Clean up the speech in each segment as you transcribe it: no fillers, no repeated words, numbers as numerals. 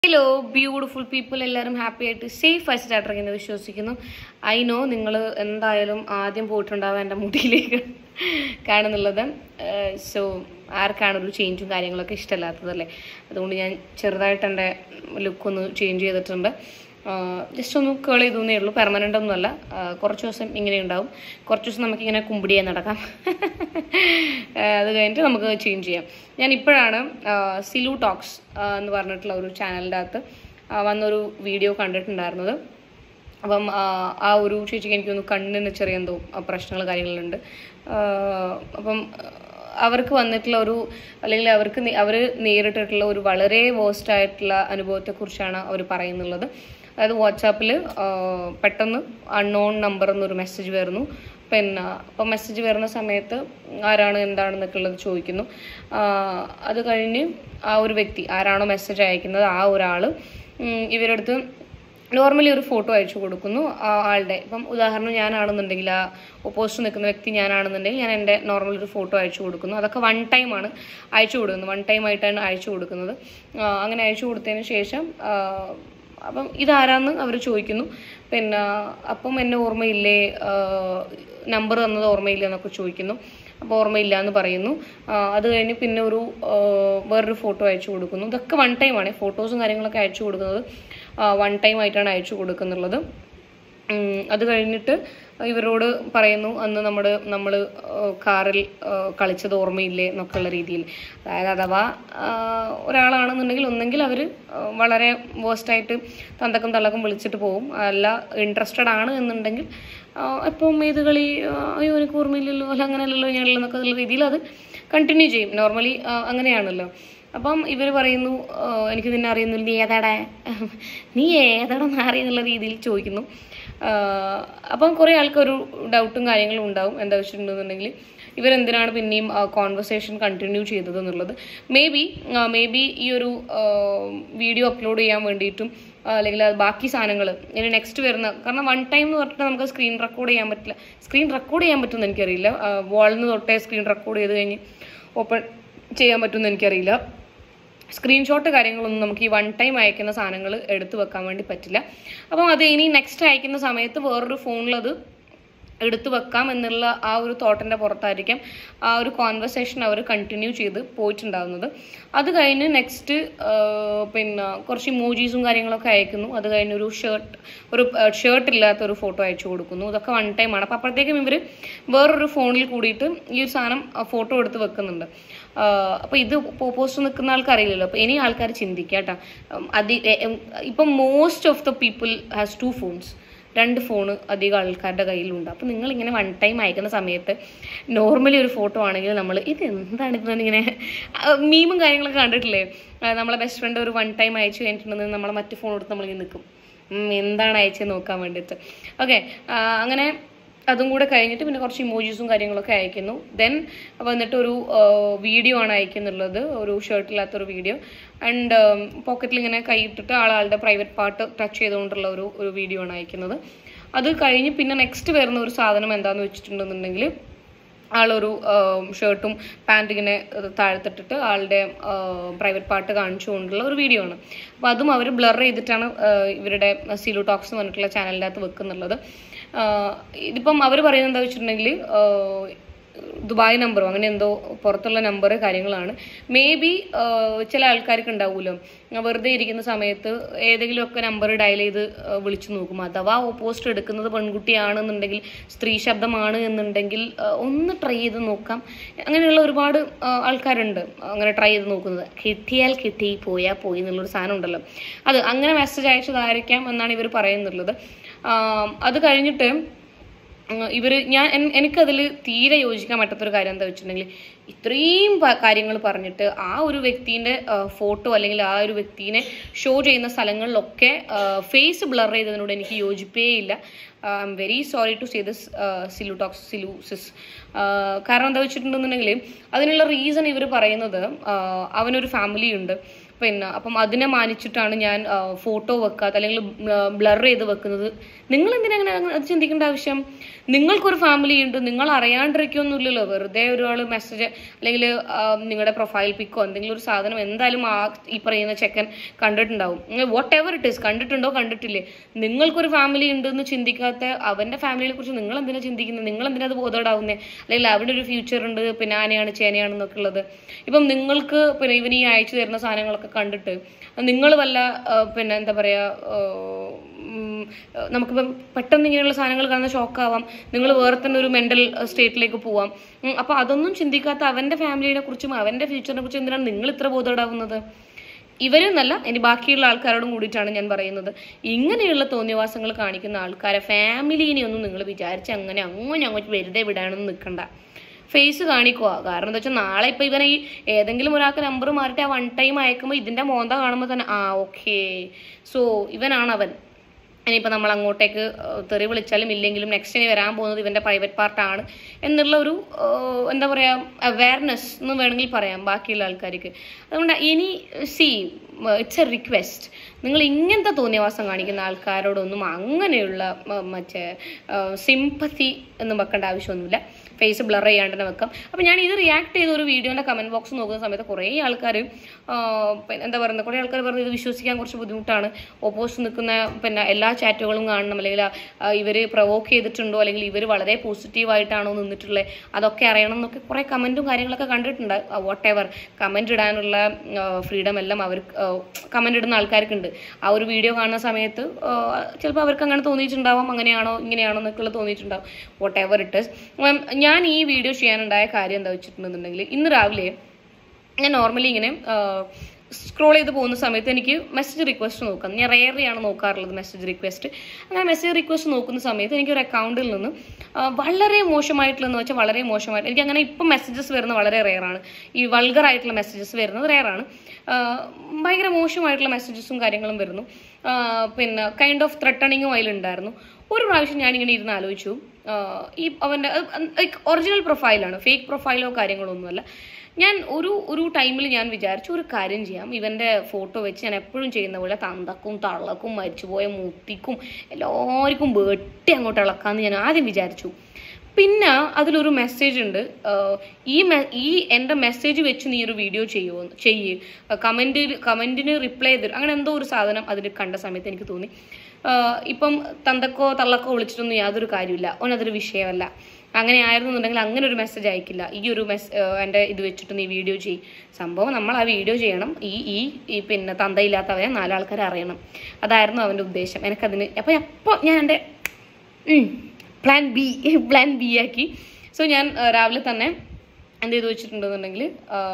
Hello beautiful people, എല്ലാവരും happy ആയിട്ട് safe ആയിട്ട് സ്റ്റാർട്ടറിങ്ങനെ വിശ്വസിക്കുന്നു. ഐ നോ നിങ്ങൾ എന്തായാലും ആദ്യം പോയിട്ടുണ്ടാവുക എൻ്റെ മുടിയിലേക്ക് കാണുന്നുള്ളത്. സോ ആർക്കാണ് ഒരു ചേഞ്ചും കാര്യങ്ങളൊക്കെ ഇഷ്ടമല്ലാത്തതല്ലേ? അതുകൊണ്ട് ഞാൻ ചെറുതായിട്ട് എൻ്റെ ലുക്കൊന്ന് ചേഞ്ച് ചെയ്തിട്ടുണ്ട്. ജസ്റ്റ് ഒന്ന് കേൾ ചെയ്തേ ഉള്ളൂ, പെർമനൻ്റ് ഒന്നുമല്ല. കുറച്ച് ദിവസം ഇങ്ങനെ ഉണ്ടാവും, കുറച്ച് ദിവസം നമുക്കിങ്ങനെ കുമ്പിടിയാൻ നടക്കാം. അത് കഴിഞ്ഞിട്ട് നമുക്ക് ചേഞ്ച് ചെയ്യാം. ഞാൻ ഇപ്പോഴാണ് സിലു ടോക്സ് എന്ന് പറഞ്ഞിട്ടുള്ള ഒരു ചാനലിൻ്റെ അകത്ത് വന്നൊരു വീഡിയോ കണ്ടിട്ടുണ്ടായിരുന്നത്. അപ്പം ആ ഒരു ചേച്ചിക്ക് എനിക്കൊന്ന് കണ്ണിന് ചെറിയ എന്തോ പ്രശ്നങ്ങൾ കാര്യങ്ങളുണ്ട്. അപ്പം അവർക്ക് വന്നിട്ടുള്ള ഒരു, അല്ലെങ്കിൽ അവർ നേരിട്ടിട്ടുള്ള ഒരു വളരെ വേസ്റ്റ് ആയിട്ടുള്ള അനുഭവത്തെക്കുറിച്ചാണ് അവർ പറയുന്നുള്ളത്. അതായത് വാട്സാപ്പിൽ പെട്ടെന്ന് അൺനോൺ നമ്പർ എന്നൊരു മെസ്സേജ് വരുന്നു. പിന്നെ അപ്പം മെസ്സേജ് വരുന്ന സമയത്ത് ആരാണ് എന്താണെന്നൊക്കെ ഉള്ളത് ചോദിക്കുന്നു. അത് കഴിഞ്ഞ് ആ ഒരു വ്യക്തി ആരാണോ മെസ്സേജ് അയക്കുന്നത് ആ ഒരാൾ ഇവരുടെ അടുത്ത് നോർമലി ഒരു ഫോട്ടോ അയച്ചു കൊടുക്കുന്നു ആളുടെ. ഇപ്പം ഉദാഹരണം ഞാനാണെന്നുണ്ടെങ്കിൽ, ആ ഓപ്പോസിറ്റ് നിൽക്കുന്ന വ്യക്തി ഞാനാണെന്നുണ്ടെങ്കിൽ ഞാൻ എൻ്റെ നോർമൽ ഒരു ഫോട്ടോ അയച്ചു കൊടുക്കുന്നു. അതൊക്കെ വൺ ടൈമാണ് അയച്ചു കൊടുക്കുന്നത്, വൺ ടൈം ആയിട്ടാണ് അയച്ചു കൊടുക്കുന്നത്. അങ്ങനെ അയച്ചു കൊടുത്തതിന് ശേഷം അപ്പം ഇതാരാന്ന് അവർ ചോദിക്കുന്നു. പിന്നെ അപ്പം എന്നെ ഓർമ്മയില്ലേ, നമ്പർ തന്നത് ഓർമ്മയില്ല എന്നൊക്കെ ചോദിക്കുന്നു. അപ്പോൾ ഓർമ്മയില്ല എന്ന് പറയുന്നു. അത് കഴിഞ്ഞ് പിന്നെ വേറൊരു ഫോട്ടോ അയച്ചു കൊടുക്കുന്നു. ഇതൊക്കെ വൺ ടൈമാണ്. ഫോട്ടോസും കാര്യങ്ങളൊക്കെ അയച്ചു കൊടുക്കുന്നത് വൺ ടൈം ആയിട്ടാണ് അയച്ചു കൊടുക്കുന്നുള്ളത്. അത് കഴിഞ്ഞിട്ട് ഇവരോട് പറയുന്നു, അന്ന് നമ്മൾ കാറിൽ കളിച്ചത് ഓർമ്മയില്ലേ എന്നൊക്കെയുള്ള രീതിയിൽ. അതായത് അഥവാ ഒരാളാണെന്നുണ്ടെങ്കിൽ ഒന്നെങ്കിൽ അവർ വളരെ വേസ്റ്റായിട്ട് തന്തക്കും തള്ളക്കും വിളിച്ചിട്ട് പോകും, അല്ല ഇൻട്രസ്റ്റഡ് ആണ് എന്നുണ്ടെങ്കിൽ ഇപ്പം ഏത് കളി, അയ്യോ എനിക്ക് ഓർമ്മയില്ലല്ലോ, അല്ല അങ്ങനെയല്ലല്ലോ ഞാനുള്ളതെന്നൊക്കെ ഉള്ള രീതിയിൽ അത് കണ്ടിന്യൂ ചെയ്യും. നോർമലി അങ്ങനെയാണല്ലോ. അപ്പം ഇവർ പറയുന്നു, എനിക്ക് നിന്നെ അറിയുന്നില്ല, നീ ഏതാടെന്ന് അറിയുന്നുള്ള രീതിയിൽ ചോദിക്കുന്നു. അപ്പം കുറേ ആൾക്കൊരു ഡൗട്ടും കാര്യങ്ങളും ഉണ്ടാവും. എന്താ വെച്ചിട്ടുണ്ടെന്നുണ്ടെങ്കിൽ ഇവരെന്തിനാണ് പിന്നെയും കോൺവെർസേഷൻ കണ്ടിന്യൂ ചെയ്തത് എന്നുള്ളത്. മേ ബി ഈ ഒരു വീഡിയോ അപ്ലോഡ് ചെയ്യാൻ വേണ്ടിയിട്ടും, അല്ലെങ്കിൽ ബാക്കി സാധനങ്ങൾ ഇനി നെക്സ്റ്റ് വരുന്ന, കാരണം വൺ ടൈം എന്ന് പറഞ്ഞിട്ട് നമുക്ക് സ്ക്രീൻ റെക്കോർഡ് ചെയ്യാൻ പറ്റില്ല. സ്ക്രീൻ റെക്കോർഡ് ചെയ്യാൻ പറ്റുമെന്ന് എനിക്കറിയില്ല. വാളിൽ നിന്ന് തൊട്ടേ സ്ക്രീൻ റെക്കോർഡ് ചെയ്ത് കഴിഞ്ഞ് ഓപ്പൺ ചെയ്യാൻ പറ്റുമെന്ന് എനിക്കറിയില്ല. സ്ക്രീൻഷോട്ട് കാര്യങ്ങളൊന്നും നമുക്ക് ഈ വൺ ടൈം അയക്കുന്ന സാധനങ്ങൾ എടുത്തു വെക്കാൻ വേണ്ടി പറ്റില്ല. അപ്പം അത് ഇനി നെക്സ്റ്റ് അയക്കുന്ന സമയത്ത് വേറൊരു ഫോണിൽ അത് എടുത്തു വെക്കാം എന്നുള്ള ആ ഒരു തോട്ടിൻ്റെ പുറത്തായിരിക്കാം ആ ഒരു കോൺവെർസേഷൻ അവർ കണ്ടിന്യൂ ചെയ്ത് പോയിട്ടുണ്ടാകുന്നത്. അത് കഴിഞ്ഞ് നെക്സ്റ്റ് പിന്നെ കുറച്ച് ഇമോജീസും കാര്യങ്ങളൊക്കെ അയക്കുന്നു. അത് കഴിഞ്ഞ് ഒരു ഷർട്ട് ഇല്ലാത്തൊരു ഫോട്ടോ അയച്ചു കൊടുക്കുന്നു. ഇതൊക്കെ വൺ ടൈമാണ്. അപ്പം അപ്പോഴത്തേക്കും ഇവർ വേറൊരു ഫോണിൽ കൂടിയിട്ട് ഈ ഒരു സാധനം ഫോട്ടോ എടുത്ത് വെക്കുന്നുണ്ട്. അപ്പോൾ ഇത് ഓപ്പോസിറ്റ് നിൽക്കുന്ന ആൾക്ക് അറിയില്ലല്ലോ. അപ്പോൾ ഇനി ആൾക്കാർ ചിന്തിക്കുക കേട്ടോ. ഇപ്പം most of the people has 2 phones. 2 phone അധികം ആൾക്കാരുടെ കയ്യിലുണ്ട്. അപ്പോൾ നിങ്ങളിങ്ങനെ വൺ ടൈം അയക്കുന്ന സമയത്ത് നോർമലി ഒരു ഫോട്ടോ ആണെങ്കിൽ നമ്മൾ ഇത് എന്താണ് ഇങ്ങനെ മീമും കാര്യങ്ങളൊക്കെ കണ്ടിട്ടില്ലേ? നമ്മളെ ബെസ്റ്റ് ഫ്രണ്ട് ഒരു വൺ ടൈം അയച്ചു കഴിഞ്ഞിട്ടുണ്ടെങ്കിൽ നമ്മളെ മറ്റു ഫോൺ എടുത്ത് നമ്മളിങ്ങനെ നിൽക്കും, എന്താണ് അയച്ചത് നോക്കാൻ വേണ്ടിയിട്ട്. ഓക്കെ, അങ്ങനെ അതും കൂടെ കഴിഞ്ഞിട്ട് പിന്നെ കുറച്ച് ഇമോജീസും കാര്യങ്ങളൊക്കെ അയക്കുന്നു. ദെൻ വന്നിട്ട് ഒരു വീഡിയോ ആണ് അയക്കുന്നുള്ളത്, ഒരു ഷർട്ടില്ലാത്തൊരു വീഡിയോ. ആൻഡ് പോക്കറ്റിൽ ഇങ്ങനെ കൈയിട്ടിട്ട് ആളുടെ പ്രൈവറ്റ് പാർട്ട് ടച്ച് ചെയ്തുകൊണ്ടുള്ള ഒരു വീഡിയോ ആണ് അയക്കുന്നത്. അത് കഴിഞ്ഞ് പിന്നെ നെക്സ്റ്റ് വരുന്ന ഒരു സാധനം എന്താണെന്ന് വെച്ചിട്ടുണ്ടെന്നുണ്ടെങ്കിൽ ആളൊരു ഷർട്ടും പാൻറ്റ് ഇങ്ങനെ താഴ്ത്തിട്ടിട്ട് ആളുടെ പ്രൈവറ്റ് പാർട്ട് കാണിച്ചുകൊണ്ടുള്ള ഒരു വീഡിയോ ആണ്. അപ്പോൾ അതും അവർ ബ്ലർ ചെയ്തിട്ടാണ് ഇവരുടെ സിലു ടോക്സ് എന്ന് പറഞ്ഞിട്ടുള്ള ചാനലിൻ്റെ അകത്ത് വെക്കുന്നുള്ളത്. ഇതിപ്പം അവർ പറയുന്നത് എന്താ വെച്ചിട്ടുണ്ടെങ്കിൽ ദുബായ് നമ്പറോ അങ്ങനെ എന്തോ പുറത്തുള്ള നമ്പർ കാര്യങ്ങളാണ്. മേ ബി ചില ആൾക്കാർക്ക് ഉണ്ടാവുമല്ലോ, വെറുതെ ഇരിക്കുന്ന സമയത്ത് ഏതെങ്കിലുമൊക്കെ നമ്പർ ഡയൽ ചെയ്ത് വിളിച്ചു നോക്കും. അഥവാ ഓപ്പോസിറ്റ് എടുക്കുന്നത് പെൺകുട്ടിയാണെന്നുണ്ടെങ്കിൽ, സ്ത്രീ ശബ്ദമാണ് എന്നുണ്ടെങ്കിൽ ഒന്ന് ട്രൈ ചെയ്ത് നോക്കാം. അങ്ങനെയുള്ള ഒരുപാട് ആൾക്കാരുണ്ട് അങ്ങനെ ട്രൈ ചെയ്ത് നോക്കുന്നത്. കിട്ടിയാൽ കിട്ടി, പോയാൽ പോയി എന്നുള്ളൊരു സാധനം ഉണ്ടല്ലോ, അത് അങ്ങനെ മെസ്സേജ് അയച്ചതായിരിക്കാം എന്നാണ് ഇവർ പറയുന്നുള്ളത്. അത് കഴിഞ്ഞിട്ട് എനിക്കതിൽ തീരെ യോജിക്കാൻ പറ്റാത്തൊരു കാര്യം എന്താ വെച്ചിട്ടുണ്ടെങ്കിൽ, ഇത്രയും കാര്യങ്ങൾ പറഞ്ഞിട്ട് ആ ഒരു വ്യക്തിൻ്റെ ഫോട്ടോ അല്ലെങ്കിൽ ആ ഒരു വ്യക്തിനെ ഷോ ചെയ്യുന്ന സ്ഥലങ്ങളിലൊക്കെ ഫേസ് ബ്ലർ ചെയ്തതിനോട് എനിക്ക് യോജിപ്പേ ഇല്ല. I'm very sorry to say this സിലു സിസ്. കാരണം എന്താ വെച്ചിട്ടുണ്ടെന്നുണ്ടെങ്കിൽ അതിനുള്ള റീസൺ ഇവർ പറയുന്നത്, അവനൊരു ഫാമിലി ഉണ്ട്, പിന്നെ അപ്പം അതിനെ മാനിച്ചിട്ടാണ് ഞാൻ ഫോട്ടോ വെക്കാത്ത അല്ലെങ്കിൽ ബ്ലർ ചെയ്ത് വെക്കുന്നത്. നിങ്ങൾ എന്തിനാ അങ്ങനെ അത് ചിന്തിക്കേണ്ട ആവശ്യം? നിങ്ങൾക്കൊരു ഫാമിലി ഉണ്ട്, നിങ്ങൾ അറിയാണ്ടിരിക്കൊന്നുമില്ലല്ലോ. വെറുതെ ഒരാൾ മെസ്സേജ് അല്ലെങ്കിൽ നിങ്ങളുടെ പ്രൊഫൈൽ പിക്കോ എന്തെങ്കിലും ഒരു സാധനം എന്തായാലും ഈ പറയുന്ന ചെക്കൻ കണ്ടിട്ടുണ്ടാവും. വാട്ട് എവർ ഇറ്റ് ഈസ്, കണ്ടിട്ടുണ്ടോ കണ്ടിട്ടില്ലേ, നിങ്ങൾക്കൊരു ഫാമിലി ഉണ്ടെന്ന് ചിന്തിക്കാത്ത അവൻ്റെ ഫാമിലിയെ കുറിച്ച് നിങ്ങൾ എന്തിനാ ചിന്തിക്കുന്നത്? നിങ്ങൾ എന്തിനാ അത് ബോധേഡാവുന്നത്? അല്ലെങ്കിൽ അവിടെ ഒരു ഫ്യൂച്ചർ ഉണ്ട്, പിന്നെ ആനയാണ് ചേനയാണെന്നൊക്കെ ഉള്ളത്. ഇപ്പം നിങ്ങൾക്ക് പിന്നെ ഇവന് ഈ അയച്ചു തരുന്ന സാധനങ്ങളൊക്കെ കണ്ടിട്ട് നിങ്ങൾ വല്ല പിന്നെ എന്താ പറയുക, നമുക്കിപ്പം പെട്ടെന്ന് ഇങ്ങനെയുള്ള സാധനങ്ങൾ കാണുന്ന ഷോക്കാവാം, നിങ്ങൾ വേറെ തന്നെ ഒരു മെന്റൽ സ്റ്റേറ്റിലേക്ക് പോവാം. അപ്പോൾ അതൊന്നും ചിന്തിക്കാത്ത അവൻ്റെ ഫാമിലിയെ കുറിച്ചും അവൻ്റെ ഫ്യൂച്ചറിനെ കുറിച്ചും എന്തിനാണ് നിങ്ങൾ ഇത്ര ബോധേഡാവുന്നത്? ഇവരെന്നല്ല, ഇനി ബാക്കിയുള്ള ആൾക്കാരോടും കൂടിയിട്ടാണ് ഞാൻ പറയുന്നത്. ഇങ്ങനെയുള്ള തോന്നിയവാസങ്ങൾ കാണിക്കുന്ന ആൾക്കാരെ ഫാമിലിനെ ഒന്നും നിങ്ങൾ വിചാരിച്ച് അങ്ങനെ അങ്ങോട്ട് വെറുതെ വിടാനൊന്നും നിൽക്കണ്ട. ഫേസ് കാണിക്കുക. കാരണം എന്താ വെച്ചാൽ നാളെ ഇപ്പം ഇവനെ ഈ ഏതെങ്കിലും ഒരാൾക്ക് നമ്പർ മാറിയിട്ട് ആ വൺ ടൈം അയക്കുമ്പോൾ ഇതിൻ്റെ മോന്ത കാണുമ്പോൾ തന്നെ ഓക്കെ, സോ ഇവനാണ് അവൻ. ഇനിയിപ്പോൾ നമ്മൾ അങ്ങോട്ടേക്ക് തെറി വിളിച്ചാലും ഇല്ലെങ്കിലും നെക്സ്റ്റ് ഇനി വരാൻ പോകുന്നത് ഇവൻ്റെ പ്രൈവറ്റ് പാർട്ടാണ് എന്നുള്ള ഒരു എന്താ പറയുക അവയർനെസ് എന്ന് വേണമെങ്കിൽ പറയാം ബാക്കിയുള്ള ആൾക്കാർക്ക്. അതുകൊണ്ട് ഇനി ഇറ്റ്സ് എ റിക്വസ്റ്റ്, നിങ്ങൾ ഇങ്ങനത്തെ തോന്നിയവാസം കാണിക്കുന്ന ആൾക്കാരോടൊന്നും അങ്ങനെയുള്ള മറ്റേ സിമ്പത്തി ഒന്നും വെക്കേണ്ട ആവശ്യമൊന്നുമില്ല. ഫേസ് ബ്ലർ ചെയ്യാണ്ട് തന്നെ വെക്കാം. അപ്പം ഞാൻ ഇത് റിയാക്ട് ചെയ്ത ഒരു വീഡിയോൻ്റെ കമൻറ്റ് ബോക്സ് നോക്കുന്ന സമയത്ത് കുറേ ആൾക്കാർ എന്താ പറയുന്നത്, കുറേ ആൾക്കാർ പറഞ്ഞത് ഇത് വിശ്വസിക്കാൻ കുറച്ച് ബുദ്ധിമുട്ടാണ്, ഓപ്പോസിറ്റ് നിൽക്കുന്ന പിന്നെ എല്ലാ ചാറ്റുകളും കാണണം, അല്ലെങ്കിൽ ഇവർ പ്രൊവോക്ക് ചെയ്തിട്ടുണ്ടോ അല്ലെങ്കിൽ ഇവർ വളരെ പോസിറ്റീവായിട്ടാണോ നിന്നിട്ടുള്ളത് അതൊക്കെ അറിയണം എന്നൊക്കെ കുറേ കമൻറ്റും കാര്യങ്ങളൊക്കെ കണ്ടിട്ടുണ്ട്. വാട്ട് എവർ, കമൻറ്റ് ഇടാനുള്ള ഫ്രീഡം എല്ലാം അവർ കമൻറ്റ് ഇടുന്ന ആൾക്കാർക്കുണ്ട്. ആ ഒരു വീഡിയോ കാണുന്ന സമയത്ത് ചിലപ്പോൾ അവർക്ക് അങ്ങനെ തോന്നിയിട്ടുണ്ടാവാം, അങ്ങനെയാണോ ഇങ്ങനെയാണോ എന്നൊക്കെയുള്ള തോന്നിയിട്ടുണ്ടാവും. Whatever it is. ഞാൻ ഈ വീഡിയോ ചെയ്യാനുണ്ടായ കാര്യം എന്താ വെച്ചിട്ടുണ്ടെന്നുണ്ടെങ്കിൽ, ഇന്ന് രാവിലെ ഞാൻ നോർമലി ഇങ്ങനെ സ്ക്രോൾ ചെയ്ത് പോകുന്ന സമയത്ത് എനിക്ക് മെസ്സേജ് റിക്വസ്റ്റ് നോക്കാം. ഞാൻ റെയറിയാണ് നോക്കാറുള്ളത് മെസ്സേജ് റിക്വസ്റ്റ്. അങ്ങനെ മെസ്സേജ് റിക്വസ്റ്റ് നോക്കുന്ന സമയത്ത് എനിക്കൊരു അക്കൗണ്ടിൽ നിന്ന് വളരെ മോശമായിട്ടുള്ളതെന്ന് വെച്ചാൽ വളരെ മോശമായിട്ട് എനിക്ക് അങ്ങനെ ഇപ്പം മെസ്സേജസ് വരുന്നത് വളരെ റെയറാണ്. ഈ വൾഗറായിട്ടുള്ള മെസ്സേജസ് വരുന്നത് റെയറാണ്. ഭയങ്കര മോശമായിട്ടുള്ള മെസ്സേജസും കാര്യങ്ങളും വരുന്നു. പിന്നെ കൈൻഡ് ഓഫ് ത്രെട്ടണിങ്ങും അതിലുണ്ടായിരുന്നു. ഒരു പ്രാവശ്യം ഞാനിങ്ങനെ ഇരുന്ന് ആലോചിച്ചു, ഈ അവൻ്റെ ഒറിജിനൽ പ്രൊഫൈലാണ്, ഫേക്ക് പ്രൊഫൈലോ കാര്യങ്ങളോ ഒന്നുമല്ല. ഞാൻ ഒരു ടൈമിൽ ഞാൻ വിചാരിച്ചു ഒരു കാര്യം ചെയ്യാം, ഇവൻ്റെ ഫോട്ടോ വെച്ച് ഞാൻ എപ്പോഴും ചെയ്യുന്ന പോലെ തന്തക്കും തള്ളക്കും മരിച്ചുപോയ മുത്തിക്കും എല്ലാവർക്കും വെട്ടി അങ്ങോട്ട് ഇളക്കാമെന്ന് ഞാൻ ആദ്യം വിചാരിച്ചു. പിന്നെ അതിലൊരു മെസ്സേജ് ഉണ്ട്, ഈ എൻ്റെ മെസ്സേജ് വെച്ച് നീ ഒരു വീഡിയോ ചെയ്യ് കമൻറ്റിന് റിപ്ലൈ ചെയ്ത് അങ്ങനെ എന്തോ ഒരു സാധനം അതിൽ കണ്ട സമയത്ത് എനിക്ക് തോന്നി, ഇപ്പം തന്തക്കോ തള്ളക്കോ വിളിച്ചിട്ടൊന്നും യാതൊരു കാര്യമില്ല, ഓനതൊരു വിഷയമല്ല. അങ്ങനെ ആയിരുന്നുണ്ടെങ്കിൽ അങ്ങനെ ഒരു മെസ്സേജ് അയക്കില്ല. ഈ ഒരു എൻ്റെ ഇത് വെച്ചിട്ട് നീ വീഡിയോ ചെയ്യും. സംഭവം നമ്മൾ ആ വീഡിയോ ചെയ്യണം, ഈ പിന്നെ തന്തയില്ലാത്തവരെ 4 ആൾക്കാർ അറിയണം. അതായിരുന്നു അവൻ്റെ ഉദ്ദേശം. എനിക്കതിന് അപ്പോൾ ഞാൻ എൻ്റെ പ്ലാൻ ബി ആക്കി. സോ ഞാൻ രാവിലെ തന്നെ എന്ത് ചെയ്ത് വെച്ചിട്ടുണ്ടെന്നുണ്ടെങ്കിൽ,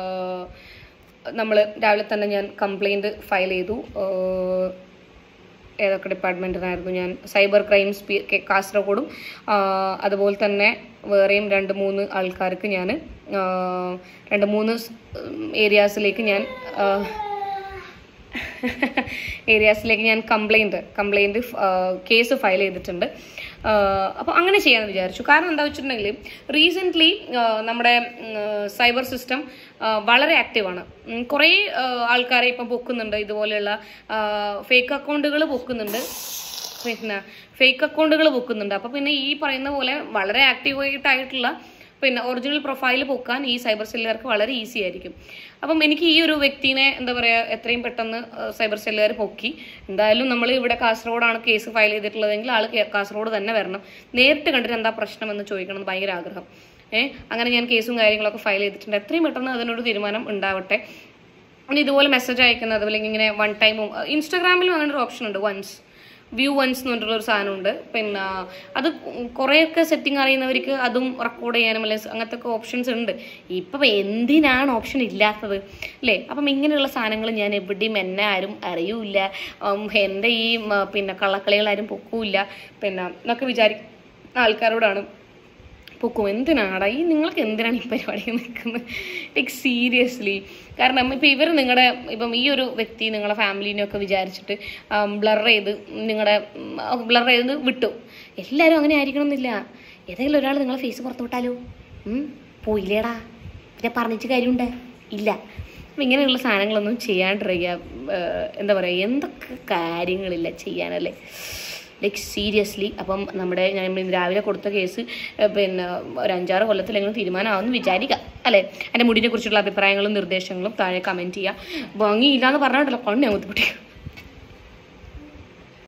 നമ്മൾ രാവിലെ തന്നെ ഞാൻ കംപ്ലയിൻറ്റ് ഫയൽ ചെയ്തു. ഏതൊക്കെ ഡിപ്പാർട്ട്മെൻറ്റിനായിരുന്നു? ഞാൻ സൈബർ ക്രൈംസ് കാസർഗോഡും അതുപോലെ തന്നെ വേറെയും 2-3 ആൾക്കാർക്ക് ഞാൻ 2-3 ഏരിയാസിലേക്ക് ഞാൻ കംപ്ലയിൻറ്റ് കേസ് ഫയൽ ചെയ്തിട്ടുണ്ട്. അപ്പോൾ അങ്ങനെ ചെയ്യാമെന്ന് വിചാരിച്ചു. കാരണം എന്താ വെച്ചിട്ടുണ്ടെങ്കിൽ റീസെൻ്റ്ലി നമ്മുടെ സൈബർ സിസ്റ്റം വളരെ ആക്റ്റീവാണ്. കുറേ ആൾക്കാരെ ഇപ്പം പൊക്കുന്നുണ്ട്, ഇതുപോലെയുള്ള ഫേക്ക് അക്കൗണ്ടുകൾ പൊക്കുന്നുണ്ട്. അപ്പോൾ പിന്നെ ഈ പറയുന്ന പോലെ വളരെ ആക്റ്റീവായിട്ടായിട്ടുള്ള പിന്നെ ഒറിജിനൽ പ്രൊഫൈൽ പൊക്കാൻ ഈ സൈബർ സെല്ലുകാർക്ക് വളരെ ഈസി ആയിരിക്കും. അപ്പം എനിക്ക് ഈ ഒരു വ്യക്തിനെ എന്താ പറയുക എത്രയും പെട്ടെന്ന് സൈബർ സെല്ലുകാർ പൊക്കി. എന്തായാലും നമ്മൾ ഇവിടെ കാസർഗോഡാണ് കേസ് ഫയൽ ചെയ്തിട്ടുള്ളതെങ്കിൽ ആൾ കാസർഗോഡ് തന്നെ വരണം, നേരിട്ട് കണ്ടിട്ട് എന്താ പ്രശ്നമെന്ന് ചോദിക്കണം എന്ന് ഭയങ്കര ആഗ്രഹം. അങ്ങനെ ഞാൻ കേസും കാര്യങ്ങളൊക്കെ ഫയൽ ചെയ്തിട്ടുണ്ട്. എത്രയും പെട്ടെന്ന് അതിനൊരു തീരുമാനം ഉണ്ടാവട്ടെ. ഇനി ഇതുപോലെ മെസ്സേജ് അയക്കുന്നത് അല്ലെങ്കിൽ ഇങ്ങനെ വൺ ടൈമും ഇൻസ്റ്റാഗ്രാമിലും അങ്ങനെ ഒരു ഓപ്ഷൻ ഉണ്ട്, വ്യൂ വൺസ് എന്ന് പറഞ്ഞിട്ടുള്ളൊരു സാധനമുണ്ട്. പിന്നെ അത് കുറേയൊക്കെ സെറ്റിംഗ് അറിയുന്നവർക്ക് അതും റെക്കോർഡ് ചെയ്യാനും അല്ലെങ്കിൽ അങ്ങനത്തെ ഒക്കെ ഓപ്ഷൻസ് ഉണ്ട്. ഇപ്പം എന്തിനാണ് ഓപ്ഷൻ ഇല്ലാത്തത് അല്ലേ? അപ്പം ഇങ്ങനെയുള്ള സാധനങ്ങൾ ഞാൻ എവിടെയും എന്നെ ആരും അറിയൂല, എൻ്റെ ഈ പിന്നെ കള്ളക്കളികളാരും പൊക്കൂല്ല പിന്നെ എന്നൊക്കെ വിചാരിക്കുന്ന ആൾക്കാരോടാണ് പൊക്കും. എന്തിനാടാ നിങ്ങൾക്ക് എന്തിനാണ് ഈ പരിപാടി നിൽക്കുന്നത്? Like seriously. കാരണം ഇപ്പം ഇപ്പം ഈ ഒരു വ്യക്തി നിങ്ങളുടെ ഫാമിലിനെയൊക്കെ വിചാരിച്ചിട്ട് ബ്ലർ ചെയ്ത് വിട്ടു. എല്ലാവരും അങ്ങനെ ആയിരിക്കണം എന്നില്ല. ഏതെങ്കിലും ഒരാൾ നിങ്ങളെ ഫേസ് പുറത്തു വിട്ടാലോ പോയില്ലേടാ, പിന്നെ പറഞ്ഞിട്ട് കാര്യമുണ്ട് ഇല്ല. അപ്പം ഇങ്ങനെയുള്ള സാധനങ്ങളൊന്നും ചെയ്യാണ്ടിരിക്കുക. എന്താ പറയുക, എന്തൊക്കെ കാര്യങ്ങളില്ല ചെയ്യാനല്ലേ, ലൈക്ക് സീരിയസ്ലി. അപ്പം ഞാൻ രാവിലെ കൊടുത്ത കേസ് പിന്നെ ഒരു 5-6 കൊല്ലത്തിലെങ്കിലും തീരുമാനമാവുമെന്ന് വിചാരിക്കുക അല്ലേ. എൻ്റെ മുടിനെ കുറിച്ചുള്ള അഭിപ്രായങ്ങളും നിർദ്ദേശങ്ങളും താഴെ കമൻറ്റ് ചെയ്യുക. ഭംഗിയില്ല എന്ന് പറഞ്ഞിട്ടല്ലോ കൊണ്ടേ അങ്ങോട്ട് പൊട്ടിക്കുക.